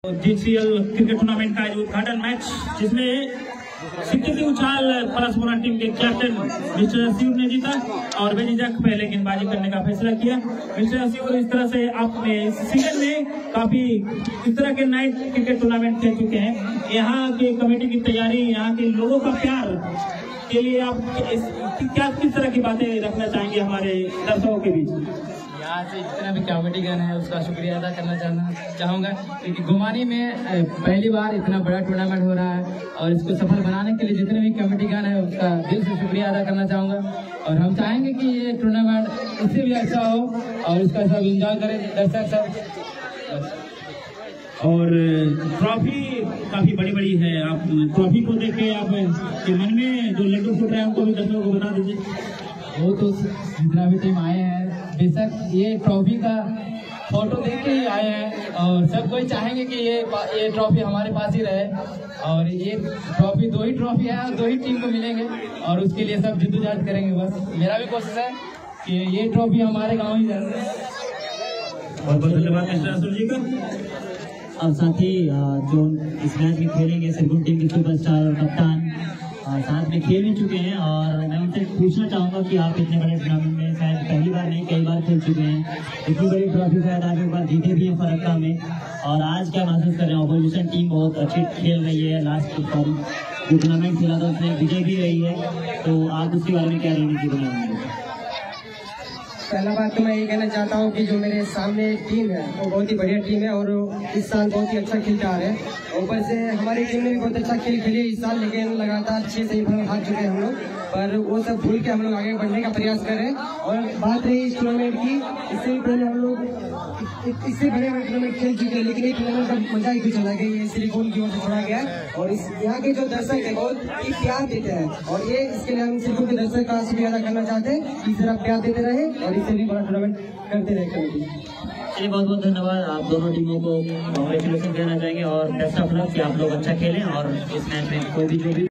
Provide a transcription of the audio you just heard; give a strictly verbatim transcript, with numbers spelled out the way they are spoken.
GCL cricket tournament का उद्घाटन match, जिसमें सिक्के की उछाल पलासपुरा टीम के कैप्टन मिस्टर असीम ने जीता और बेझिझक पहले गेंदबाजी करने का फैसला किया। मिस्टर असीम, इस तरह से आपने सीजन में काफी इस तरह के नाइट क्रिकेट टूर्नामेंट खेल चुके हैं। यहाँ की कमेटी की तैयारी, यहाँ के लोगों का प्यार के लिए आप इस, क्या किस तरह की बातें रखना चाहेंगे हमारे दर्शकों के बीच? यहाँ से जितना भी कमेटीगण है उसका शुक्रिया अदा करना चाहना चाहूँगा, क्योंकि गुमानी में पहली बार इतना बड़ा टूर्नामेंट हो रहा है और इसको सफल बनाने के लिए जितने भी कमेटीगण है उसका दिल से शुक्रिया अदा करना चाहूँगा। और हम चाहेंगे कि ये टूर्नामेंट इससे भी अच्छा हो और इसका सब इंजॉय करें दर्शक सब। और ट्रॉफी काफी बड़ी बड़ी है, आप ट्रॉफी को देख के आप के मन में जो लड्डू फूट रहे हैं उनको भी दर्शकों को बता दीजिए। वो तो जितना भी टीम आए हैं बेशक ये ट्रॉफी का फोटो देख के ही आए हैं और सब कोई चाहेंगे कि ये ये ट्रॉफी हमारे पास ही रहे। और ये ट्रॉफी दो ही ट्रॉफी है और दो ही टीम को मिलेंगे और उसके लिए सब जिद्दोजहद करेंगे। बस मेरा भी कोशिश है कि ये ट्रॉफी हमारे गाँव ही जाए। बहुत बहुत धन्यवाद मिस्टर असुर जी का। और साथ ही जो इस मैच में खेलेंगे सिरपुर टीम के सुपरस्टार और कप्तान साथ में खेल भी चुके हैं और मैं उनसे पूछना चाहूंगा कि आप इतने बड़े टूर्नामेंट में शायद पहली बार नहीं कई बार खेल चुके हैं, इतनी बड़ी ट्रॉफी शायद आगे बार जीते भी हैं फरक्का में, और आज क्या महसूस कर रहे हैं? ऑपोजिशन टीम बहुत अच्छी खेल रही है, लास्ट जो टूर्नामेंट खेला था उसमें विजय भी रही है, तो आप उसके बारे में क्या रणनीति बनाएंगे? पहला बात तो मैं ये कहना चाहता हूँ कि जो मेरे सामने टीम है वो बहुत ही बढ़िया टीम है और इस साल बहुत ही अच्छा खेलते आ रहे हैं। ऊपर से हमारी टीम ने भी बहुत अच्छा खेल खेली इस साल, लेकिन लगातार छह सेमीफाइनल हार चुके हैं हम लोग, पर वो सब भूल के हम लोग आगे बढ़ने का प्रयास कर रहे हैं। और बात रही इस टूर्नामेंट की, इससे भी पहले हम लोग इससे बड़े बड़े टूर्नामेंट खेल चुके हैं, लेकिन ये टूर्नामेंट का मजा ही कुछ अलग है। ये सिलिकॉन की ओर से छोड़ा गया है और इस यहाँ के जो दर्शक है बहुत ही प्यार देते हैं और ये इसके लिए हम सिलिकॉन के दर्शक का शुक्रिया अदा करना चाहते हैं। इस तरह प्यार देते रहे और इससे भी बड़ा टूर्नामेंट करते रहे कमेटी। चलिए बहुत बहुत धन्यवाद, आप दोनों टीमों को कांग्रेचुलेशन देना चाहेंगे और बेस्ट ऑफ लक कि आप लोग अच्छा खेलें और इस मैच में कोई भी जो भी